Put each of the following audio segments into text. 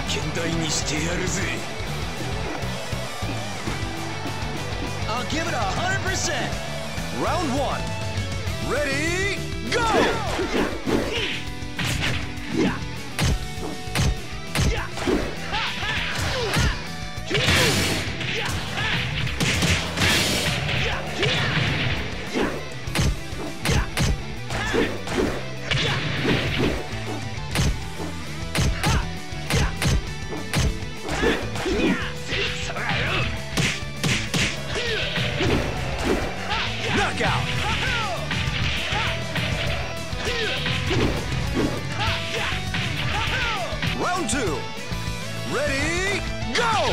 験台にしてやるぜ。 I'll give it 100%. Round 1. Ready, go! Knockout! Round 2. Ready, go!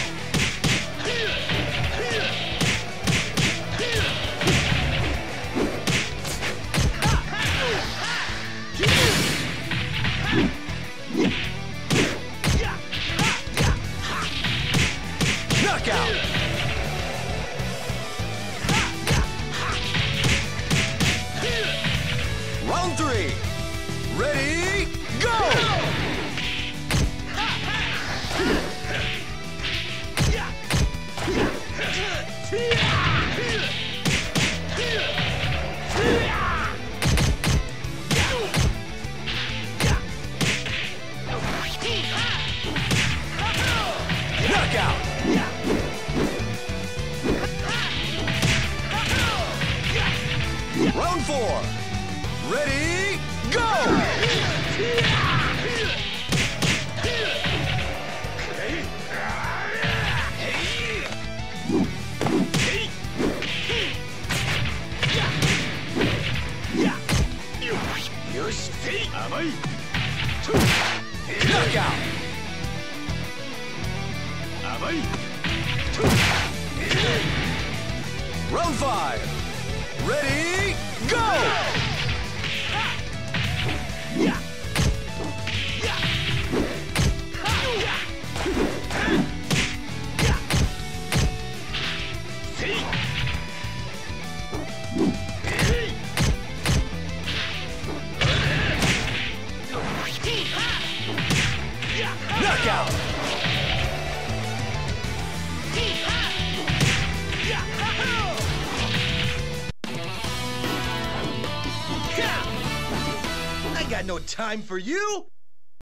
Knockout! Round 3. Ready, go! Knockout! Round 4. Ready, go! Knockout! Round 5. Ready, go! Knockout! I got no time for you.